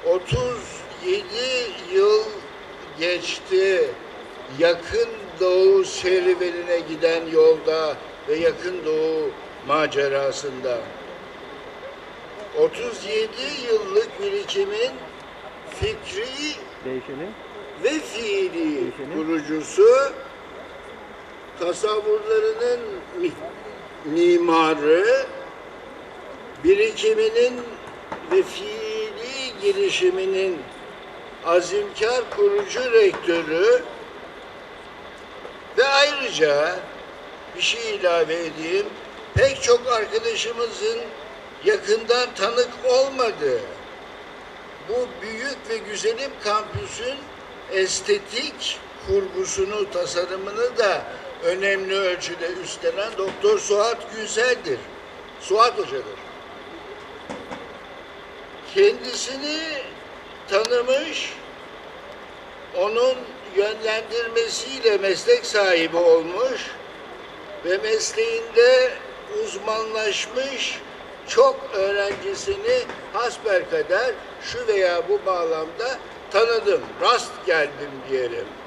37 yıl geçti. Yakın Doğu serüvenine giden yolda ve Yakın Doğu macerasında. 37 yıllık birikimin fikri ve fiili kurucusu, tasavvurlarının mimarı, birikiminin ve fiili girişiminin azimkar kurucu rektörü ve ayrıca bir şey ilave edeyim, pek çok arkadaşımızın yakından tanık olmadığı bu büyük ve güzelim kampüsün estetik kurgusunu, tasarımını da önemli ölçüde üstlenen Doktor Suat Gülsel'dir. Suat Hoca'dır. Kendisini tanımış, onun yönlendirmesiyle meslek sahibi olmuş ve mesleğinde uzmanlaşmış çok öğrencisini hasbelkader şu veya bu bağlamda tanıdım, rast geldim diyelim.